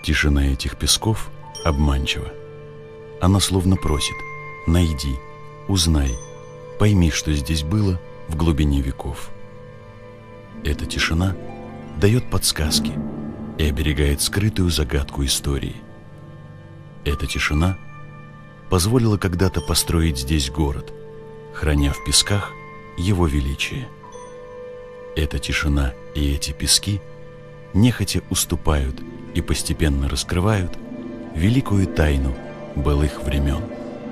Тишина этих песков обманчива. Она словно просит: найди, узнай, пойми, что здесь было в глубине веков. Эта тишина дает подсказки и оберегает скрытую загадку истории. Эта тишина позволила когда-то построить здесь город, храня в песках его величие. Эта тишина и эти пески нехотя уступают и постепенно раскрывают великую тайну былых времен.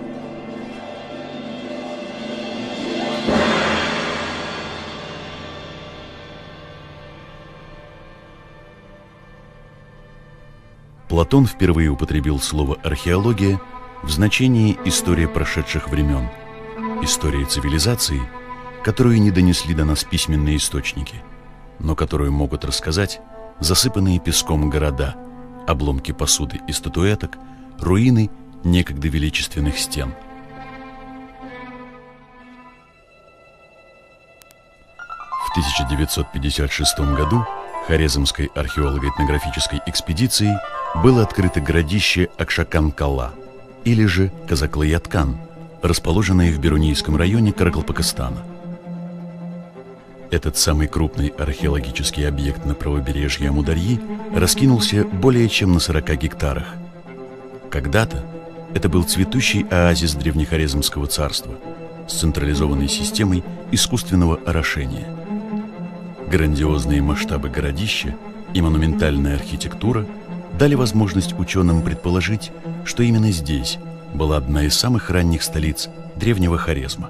Платон впервые употребил слово «археология» в значении «история прошедших времен», история цивилизации, которую не донесли до нас письменные источники, но которую могут рассказать засыпанные песком города, обломки посуды и статуэток, руины некогда величественных стен. В 1956 году Хорезмской археолого-этнографической экспедицией было открыто городище Акшакан-Кала, или же Казаклы-Яткан, расположенное в Берунийском районе Каракалпакстана. Этот самый крупный археологический объект на правобережье Амударьи раскинулся более чем на 40 гектарах. Когда-то это был цветущий оазис древнехорезмского царства с централизованной системой искусственного орошения. Грандиозные масштабы городища и монументальная архитектура дали возможность ученым предположить, что именно здесь была одна из самых ранних столиц древнего Хорезма.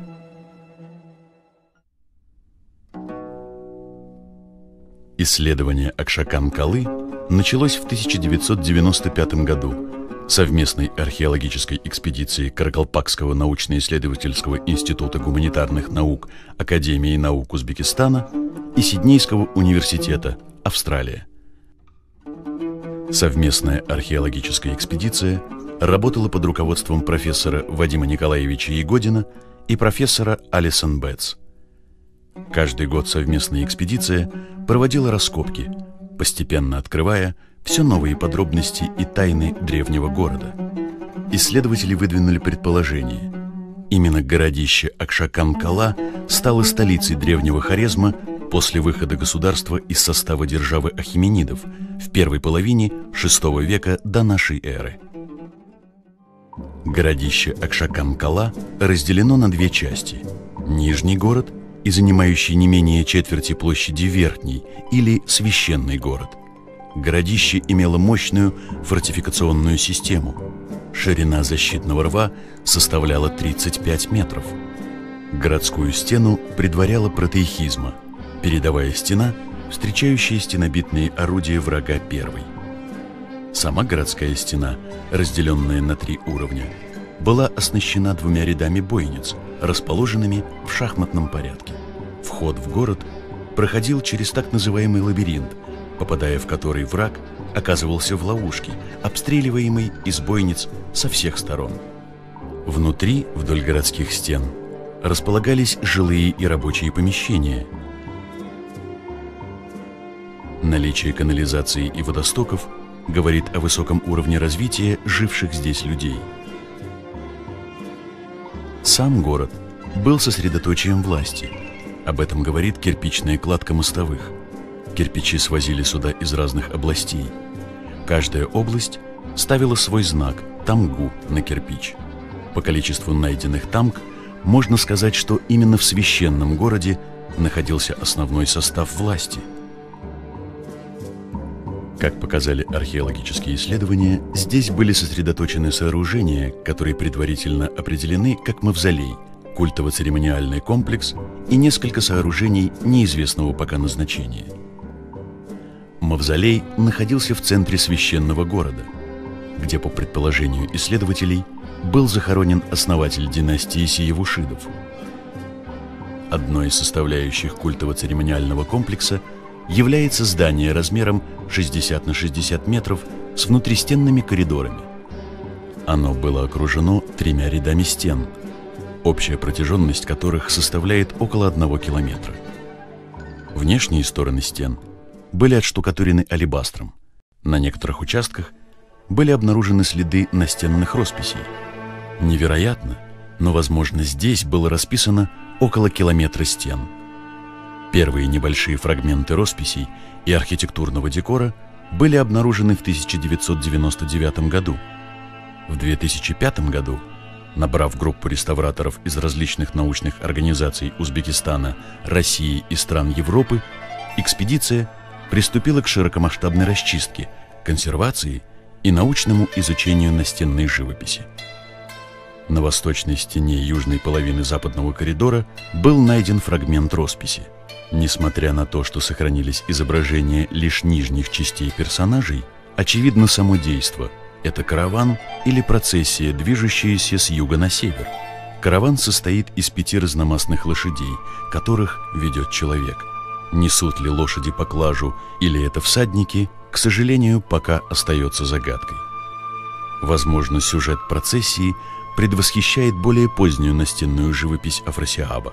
Исследование Акшакан-Калы началось в 1995 году совместной археологической экспедицией Каракалпакского научно-исследовательского института гуманитарных наук Академии наук Узбекистана и Сиднейского университета, Австралия. Совместная археологическая экспедиция работала под руководством профессора Вадима Николаевича Ягодина и профессора Алисон Бетс. Каждый год совместная экспедиция проводила раскопки, постепенно открывая все новые подробности и тайны древнего города. Исследователи выдвинули предположение: именно городище Акшакан-Кала стало столицей древнего Хорезма после выхода государства из состава державы Ахеменидов в первой половине VI века до нашей эры. Городище Акшакан-Кала разделено на две части: Нижний город и занимающий не менее четверти площади Верхний, или Священный город. Городище имело мощную фортификационную систему. Ширина защитного рва составляла 35 метров. Городскую стену предваряла протеихизма, передовая стена, встречающая стенобитные орудия врага первой. Сама городская стена, разделенная на 3 уровня, была оснащена 2 рядами бойниц, расположенными в шахматном порядке. Вход в город проходил через так называемый лабиринт, попадая в который враг оказывался в ловушке, обстреливаемой из бойниц со всех сторон. Внутри, вдоль городских стен, располагались жилые и рабочие помещения. Наличие канализации и водостоков говорит о высоком уровне развития живших здесь людей. Сам город был сосредоточием власти. Об этом говорит кирпичная кладка мостовых. Кирпичи свозили сюда из разных областей. Каждая область ставила свой знак – тамгу на кирпич. По количеству найденных тамг можно сказать, что именно в священном городе находился основной состав власти. Как показали археологические исследования, здесь были сосредоточены сооружения, которые предварительно определены как мавзолей, культово-церемониальный комплекс и несколько сооружений неизвестного пока назначения. Мавзолей находился в центре священного города, где, по предположению исследователей, был захоронен основатель династии Сиевушидов. Одной из составляющих культово-церемониального комплекса является здание размером 60 на 60 метров с внутристенными коридорами. Оно было окружено 3 рядами стен, общая протяженность которых составляет около 1 километра. Внешние стороны стен были отштукатурены алебастром, На некоторых участках были обнаружены следы настенных росписей. Невероятно, но, возможно, здесь было расписано около километра стен. Первые небольшие фрагменты росписей и архитектурного декора были обнаружены в 1999 году. В 2005 году, набрав группу реставраторов из различных научных организаций Узбекистана, России и стран Европы, экспедиция приступила к широкомасштабной расчистке, консервации и научному изучению настенной живописи. На восточной стене южной половины западного коридора был найден фрагмент росписи. Несмотря на то, что сохранились изображения лишь нижних частей персонажей, очевидно само действо – это караван или процессия, движущаяся с юга на север. Караван состоит из 5 разномастных лошадей, которых ведет человек. Несут ли лошади поклажу или это всадники, к сожалению, пока остается загадкой. Возможно, сюжет процессии предвосхищает более позднюю настенную живопись Афросиаба.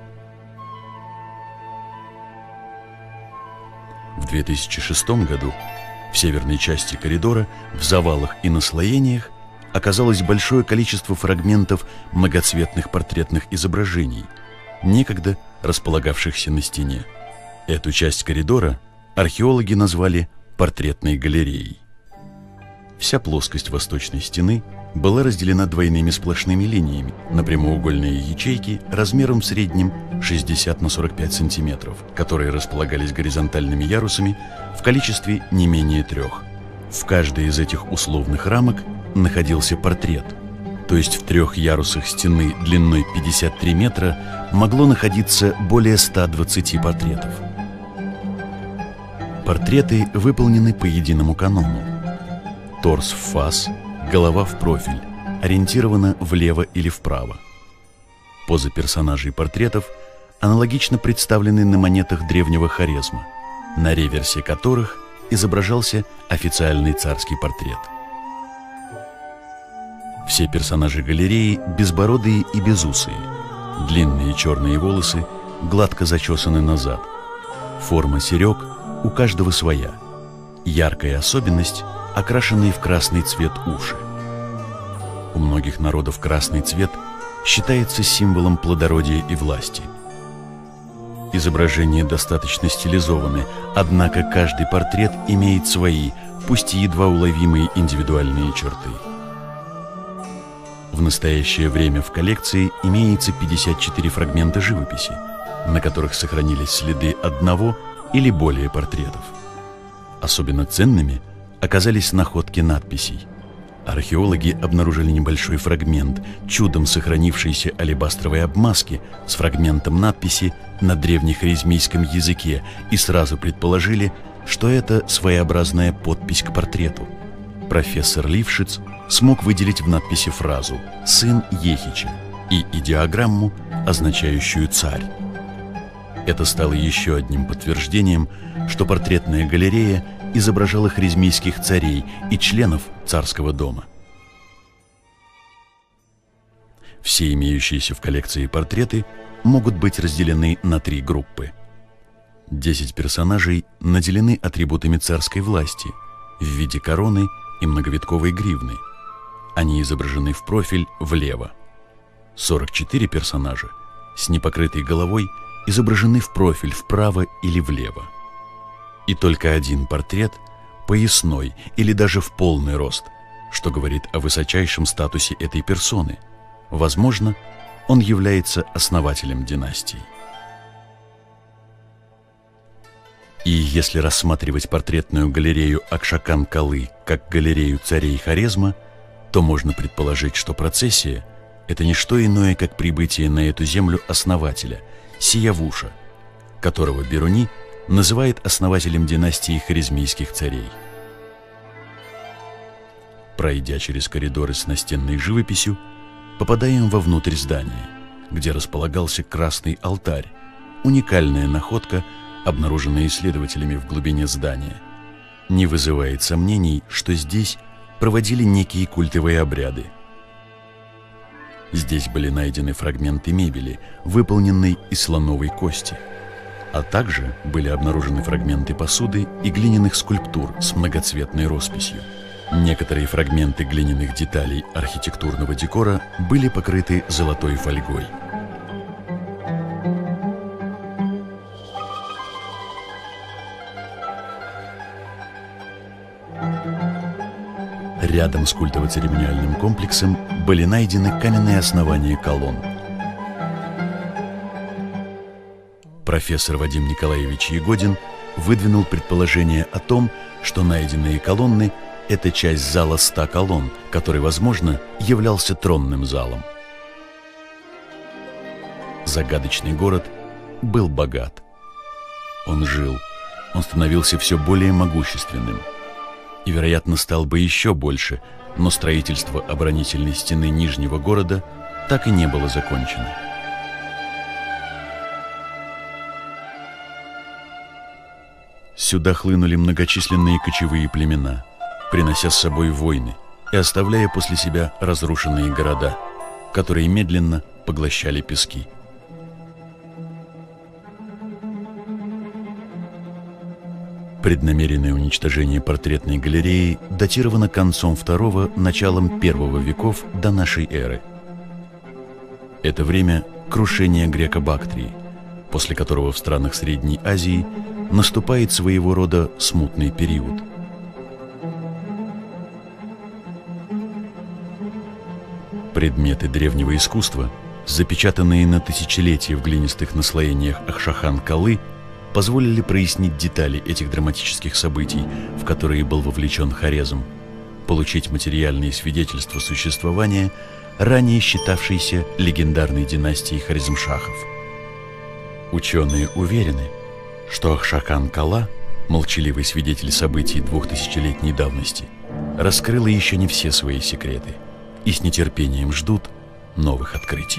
В 2006 году в северной части коридора, в завалах и наслоениях, оказалось большое количество фрагментов многоцветных портретных изображений, некогда располагавшихся на стене. Эту часть коридора археологи назвали портретной галереей. Вся плоскость восточной стены была разделена двойными сплошными линиями на прямоугольные ячейки размером в среднем 60 на 45 сантиметров, которые располагались горизонтальными ярусами в количестве не менее 3. В каждой из этих условных рамок находился портрет, то есть в 3 ярусах стены длиной 53 метра могло находиться более 120 портретов. Портреты выполнены по единому канону. Торс в фас, голова в профиль, ориентирована влево или вправо. Позы персонажей портретов аналогично представлены на монетах древнего Хорезма, на реверсе которых изображался официальный царский портрет. Все персонажи галереи безбородые и безусые, длинные черные волосы гладко зачесаны назад, форма серег у каждого своя, яркая особенность – окрашенные в красный цвет уши. У многих народов красный цвет считается символом плодородия и власти. Изображения достаточно стилизованы, однако каждый портрет имеет свои, пусть и едва уловимые индивидуальные черты. В настоящее время в коллекции имеется 54 фрагмента живописи, на которых сохранились следы одного или более портретов. Особенно ценными оказались находки надписей. Археологи обнаружили небольшой фрагмент чудом сохранившейся алебастровой обмазки с фрагментом надписи на древнехорезмийском языке и сразу предположили, что это своеобразная подпись к портрету. Профессор Лившиц смог выделить в надписи фразу «сын Ехича» и идеограмму, означающую «царь». Это стало еще одним подтверждением, что портретная галерея изображала хорезмийских царей и членов царского дома. Все имеющиеся в коллекции портреты могут быть разделены на 3 группы. 10 персонажей наделены атрибутами царской власти в виде короны и многовитковой гривны. Они изображены в профиль влево. 44 персонажа с непокрытой головой изображены в профиль вправо или влево. И только 1 портрет поясной или даже в полный рост, что говорит о высочайшем статусе этой персоны. Возможно, он является основателем династии. И если рассматривать портретную галерею Акшакан-Калы как галерею царей Хорезма, то можно предположить, что процессия – это не что иное, как прибытие на эту землю основателя, Сиявуша, которого Бируни называет основателем династии хорезмийских царей. Пройдя через коридоры с настенной живописью, попадаем вовнутрь здания, где располагался красный алтарь, уникальная находка, обнаруженная исследователями в глубине здания. Не вызывает сомнений, что здесь проводили некие культовые обряды. Здесь были найдены фрагменты мебели, выполненной из слоновой кости. А также были обнаружены фрагменты посуды и глиняных скульптур с многоцветной росписью. Некоторые фрагменты глиняных деталей архитектурного декора были покрыты золотой фольгой. Рядом с культово-церемониальным комплексом были найдены каменные основания колонн. Профессор Вадим Николаевич Ягодин выдвинул предположение о том, что найденные колонны – это часть зала 100 колонн, который, возможно, являлся тронным залом. Загадочный город был богат. Он жил, он становился все более могущественным. И, вероятно, стал бы еще больше, но строительство оборонительной стены Нижнего города так и не было закончено. Сюда хлынули многочисленные кочевые племена, принося с собой войны и оставляя после себя разрушенные города, которые медленно поглощали пески. Преднамеренное уничтожение портретной галереи датировано концом II – началом I веков до нашей эры. Это время крушения Греко-Бактрии, после которого в странах Средней Азии наступает своего рода смутный период. Предметы древнего искусства, запечатанные на тысячелетия в глинистых наслоениях Ахшахан-Калы, позволили прояснить детали этих драматических событий, в которые был вовлечен Хорезм, получить материальные свидетельства существования ранее считавшейся легендарной династией Хорезмшахов. Ученые уверены, что Ахшахан-Кала, молчаливый свидетель событий 2000-летней давности, раскрыла еще не все свои секреты и с нетерпением ждут новых открытий.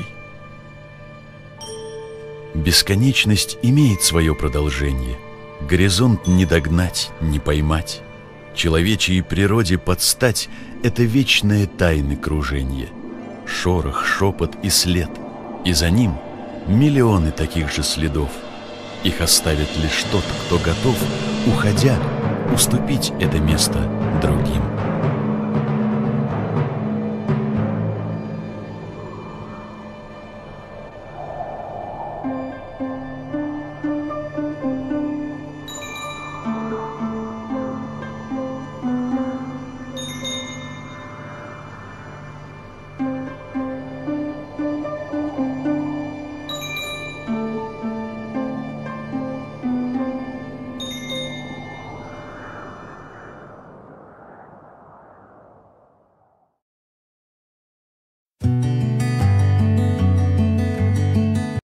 Бесконечность имеет свое продолжение. Горизонт не догнать, не поймать. Человечьей природе подстать — это вечное тайны кружение. Шорох, шепот и след. И за ним миллионы таких же следов. Их оставит лишь тот, кто готов, уходя, уступить это место другим.